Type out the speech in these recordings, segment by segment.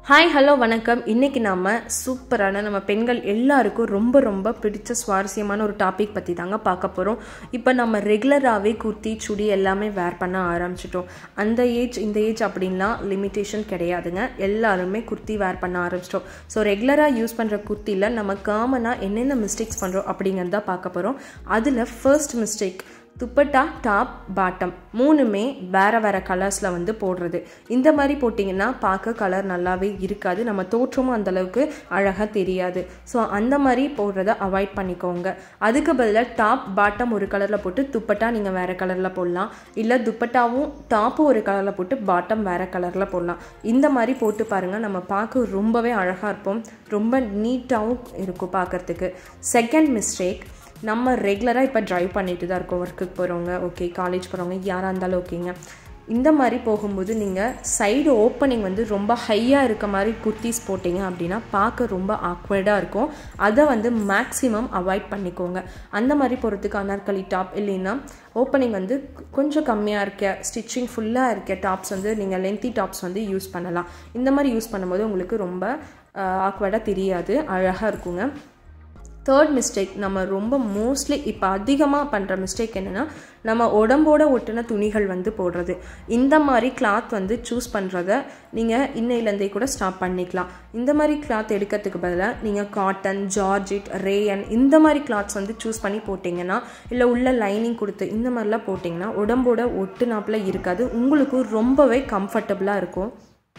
Hi hello வணக்கம். இன்றைக்கி நாம் சூப்பரான நம்ம பெண்கள் எல்லாருக்கும் ரொம்ப ரொம்ப பிடிச்ச சுவாரஸ்யமான ஒரு டாபிக் பற்றி தாங்க பார்க்க போகிறோம். இப்போ நம்ம ரெகுலராகவே குர்த்தி சுடி எல்லாமே வேர் பண்ண ஆரம்பிச்சிட்டோம். அந்த ஏஜ் இந்த ஏஜ் அப்படின்லாம் லிமிட்டேஷன் கிடையாதுங்க. எல்லாருமே குர்த்தி வேர் பண்ண ஆரம்பிச்சிட்டோம். ஸோ ரெகுலராக யூஸ் பண்ணுற குர்த்தியில் நம்ம காமனாக என்னென்ன மிஸ்டேக்ஸ் பண்ணுறோம் அப்படிங்கிறத பார்க்க போகிறோம். அதில் first mistake, dupatta top bottom மூணுமே வேறு வேறு கலர்ஸில் வந்து போடுறது. இந்த மாதிரி போட்டிங்கன்னா பார்க்க கலர் நல்லாவே இருக்காது, நம்ம தோற்றமும் அந்தளவுக்கு அழகாக தெரியாது. ஸோ அந்த மாதிரி போடுறத அவாய்ட் பண்ணிக்கோங்க. அதுக்கு பதிலாக டாப் பாட்டம் ஒரு கலரில் போட்டு துப்பட்டா நீங்கள் வேறு கலரில் போடலாம். இல்லை துப்பட்டாவும் டாப்பும் ஒரு கலரில் போட்டு பாட்டம் வேறு கலரில் போடலாம். இந்த மாதிரி போட்டு பாருங்கள், நம்ம பார்க்க ரொம்பவே அழகாக இருப்போம், ரொம்ப நீட்டாகவும் இருக்கும் பார்க்குறதுக்கு. செகண்ட் மிஸ்டேக், நம்ம ரெகுலராக இப்போ ட்ரைவ் பண்ணிட்டு தான் இருக்கோம், ஒர்க்குக்கு போகிறவங்க ஓகே, காலேஜ் போகிறவங்க யாராக இருந்தாலும் ஓகேங்க. இந்த மாதிரி போகும்போது நீங்கள் சைடு ஓப்பனிங் வந்து ரொம்ப ஹையாக இருக்க மாதிரி குர்த்திஸ் போட்டிங்க அப்படின்னா பார்க்க ரொம்ப ஆக்வர்டாக இருக்கும். அதை வந்து மேக்ஸிமம் அவாய்ட் பண்ணிக்கோங்க. அந்த மாதிரி போகிறதுக்கு அனார்கலி டாப் இல்லைன்னா ஓப்பனிங் வந்து கொஞ்சம் கம்மியாக இருக்க ஸ்டிச்சிங் ஃபுல்லாக இருக்க டாப்ஸ் வந்து நீங்கள் லென்த்தி டாப்ஸ் வந்து யூஸ் பண்ணலாம். இந்த மாதிரி யூஸ் பண்ணும்போது உங்களுக்கு ரொம்ப ஆக்வர்டாக தெரியாது, அழகாக இருக்குங்க. தேர்ட் மிஸ்டேக், நம்ம ரொம்ப மோஸ்ட்லி இப்போ அதிகமாக பண்ணுற மிஸ்டேக் என்னென்னா, நம்ம உடம்போட ஒட்டின துணிகள் வந்து போடுறது. இந்த மாதிரி கிளாத் வந்து சூஸ் பண்ணுறத நீங்கள் இன்னையிலேருந்தே கூட ஸ்டாப் பண்ணிக்கலாம். இந்த மாதிரி கிளாத் எடுக்கிறதுக்கு பதிலாக நீங்கள் காட்டன், ஜார்ஜெட், ரேயன் இந்த மாதிரி கிளாத்ஸ் வந்து சூஸ் பண்ணி போட்டிங்கன்னா, இல்லை உள்ள லைனிங் கொடுத்து இந்த மாதிரிலாம் போட்டிங்கன்னா உடம்போட ஒட்டுனாப்பில் இருக்காது, உங்களுக்கு ரொம்பவே கம்ஃபர்டபுளாக இருக்கும்.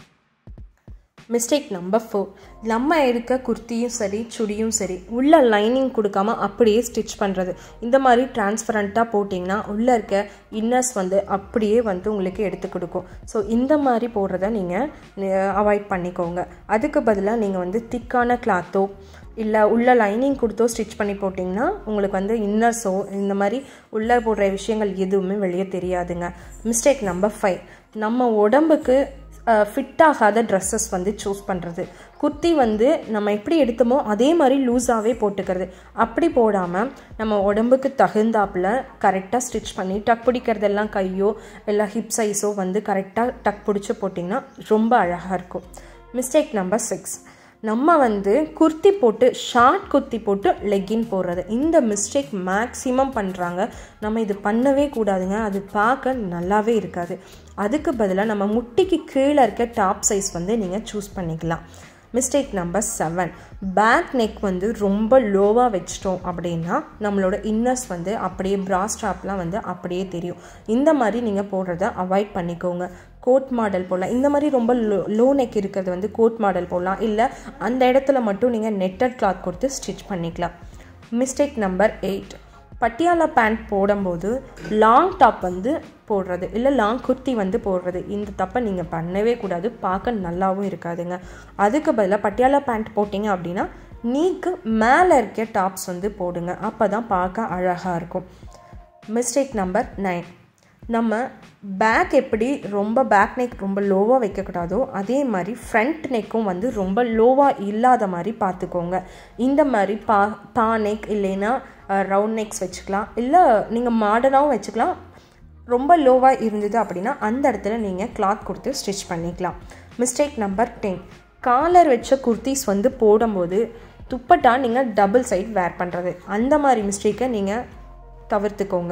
மிஸ்டேக் நம்பர் 4, நம்ம எடுக்க குர்த்தியும் சரி சுடியும் சரி உள்ள லைனிங் கொடுக்காம அப்படியே ஸ்டிச் பண்ணுறது. இந்த மாதிரி டிரான்ஸ்பரண்ட்டாக போட்டிங்கன்னா உள்ளே இருக்க இன்னர்ஸ் வந்து அப்படியே வந்து உங்களுக்கு எடுத்து கொடுக்கும். ஸோ இந்த மாதிரி போடுறத நீங்கள் அவாய்ட் பண்ணிக்கோங்க. அதுக்கு பதிலாக நீங்கள் வந்து திக்கான கிளாத்தோ இல்லை உள்ள லைனிங் கொடுத்தோ ஸ்டிச் பண்ணி போட்டிங்கன்னா உங்களுக்கு வந்து இன்னர்ஸோ இந்த மாதிரி உள்ளே போடுற விஷயங்கள் எதுவுமே வெளியே தெரியாதுங்க. மிஸ்டேக் நம்பர் 5, நம்ம உடம்புக்கு ஃபிட் ஆகாத ட்ரெஸ்ஸஸ் வந்து சூஸ் பண்ணுறது. குர்த்தி வந்து நம்ம எப்படி எடுத்தோமோ அதே மாதிரி லூஸாகவே போட்டுக்கிறது. அப்படி போடாமல் நம்ம உடம்புக்கு தகுந்தாப்பில் கரெக்டாக ஸ்டிச் பண்ணி டக் பிடிக்கிறதெல்லாம் கையோ இல்லை ஹிப் சைஸோ வந்து கரெக்டாக டக் பிடிச்சி போட்டிங்கன்னா ரொம்ப அழகாக இருக்கும். மிஸ்டேக் நம்பர் 6, நம்ம வந்து குர்த்தி போட்டு ஷார்ட் குர்த்தி போட்டு லெக்கின் போடுறது. இந்த மிஸ்டேக் மேக்ஸிமம் பண்ணுறாங்க. நம்ம இது பண்ணவே கூடாதுங்க, அது பார்க்க நல்லாவே இருக்காது. அதுக்கு பதிலாக நம்ம முட்டிக்கு கீழே இருக்க டாப் சைஸ் வந்து நீங்கள் சூஸ் பண்ணிக்கலாம். மிஸ்டேக் நம்பர் 7, பேக் நெக் வந்து ரொம்ப லோவாக வச்சிட்டோம் அப்படின்னா நம்மளோட இன்னர்ஸ் வந்து அப்படியே ப்ரா ஸ்ட்ராப்லாம் வந்து அப்படியே தெரியும். இந்த மாதிரி நீங்கள் போடுறத அவாய்ட் பண்ணிக்கோங்க. கோட் மாடல் போடலாம். இந்த மாதிரி ரொம்ப லோ நெக் இருக்கிறது வந்து கோட் மாடல் போடலாம். இல்லை அந்த இடத்துல மட்டும் நீங்கள் நெட்டட் கிளாத் கொடுத்து ஸ்டிச் பண்ணிக்கலாம். மிஸ்டேக் நம்பர் 8, பட்டியாலா பேண்ட் போடும்போது லாங் டாப் வந்து போடுறது இல்லை லாங் குர்த்தி வந்து போடுறது. இந்த தப்பை நீங்கள் பண்ணவே கூடாது, பார்க்க நல்லாவும் இருக்காதுங்க. அதுக்கு பதிலாக பட்டியாலா பேண்ட் போட்டிங்க அப்படின்னா நீக்கு மேலே இருக்க டாப்ஸ் வந்து போடுங்க, அப்போ தான் பார்க்க அழகாக இருக்கும். மிஸ்டேக் நம்பர் 9, நம்ம பேக் எப்படி ரொம்ப பேக் நெக் ரொம்ப லோவாக வைக்கக்கூடாதோ அதே மாதிரி ஃப்ரண்ட் நெக்கும் வந்து ரொம்ப லோவாக இல்லாத மாதிரி பார்த்துக்கோங்க. இந்த மாதிரி பா நெக் இல்லைன்னா ரவுண்ட் நெக்ஸ் வச்சுக்கலாம், இல்லை நீங்கள் மாடர்னாகவும் வச்சுக்கலாம். ரொம்ப லோவாக இருந்தது அப்படின்னா அந்த இடத்துல நீங்கள் கிளாத் கொடுத்து ஸ்டிச் பண்ணிக்கலாம். மிஸ்டேக் நம்பர் 10, காலர் வச்ச குர்த்திஸ் வந்து போடும்போது துப்பட்டா நீங்கள் டபுள் சைட் வேர் பண்ணுறது. அந்த மாதிரி மிஸ்டேக்கை நீங்கள் தவிர்த்துக்கோங்க.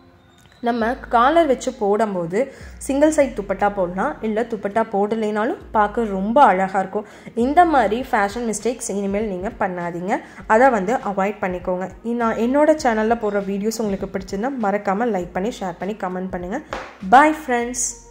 நம்ம காலர் வச்சு போடும்போது சிங்கிள் சைட் துப்பட்டா போடலாம், இல்லை துப்பட்டா போடலைனாலும் பார்க்க ரொம்ப அழகாக இருக்கும். இந்த மாதிரி ஃபேஷன் மிஸ்டேக்ஸ் இனிமேல் நீங்கள் பண்ணாதீங்க, அதை வந்து அவாய்ட் பண்ணிக்கோங்க. நான் என்னோடய சேனலில் போடுற வீடியோஸ் உங்களுக்கு பிடிச்சிருந்தா மறக்காமல் லைக் பண்ணி ஷேர் பண்ணி கமெண்ட் பண்ணுங்கள். Bye friends.